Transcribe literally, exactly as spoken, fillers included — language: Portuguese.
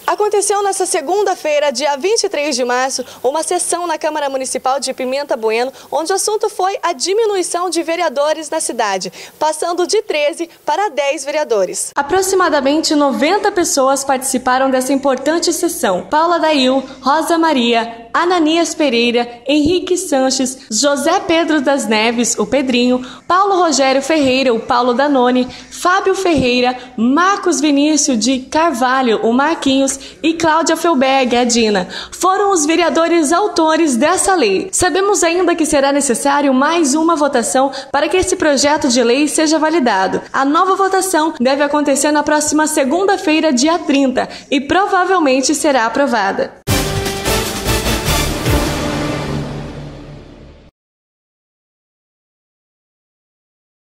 Aconteceu nesta segunda-feira, dia vinte e três de março, uma sessão na Câmara Municipal de Pimenta Bueno, onde o assunto foi a diminuição de vereadores na cidade, passando de treze para dez vereadores. Aproximadamente noventa pessoas participaram dessa importante sessão. Paula Dail, Rosa Maria, Ananias Pereira, Henrique Sanches, José Pedro das Neves, o Pedrinho, Paulo Rogério Ferreira, o Paulo Danone, Fábio Ferreira, Marcos Vinícius de Carvalho, o Marquinhos, e Cláudia Felberg, a Dina, foram os vereadores autores dessa lei. Sabemos ainda que será necessário mais uma votação para que esse projeto de lei seja validado. A nova votação deve acontecer na próxima segunda-feira, dia trinta, e provavelmente será aprovada.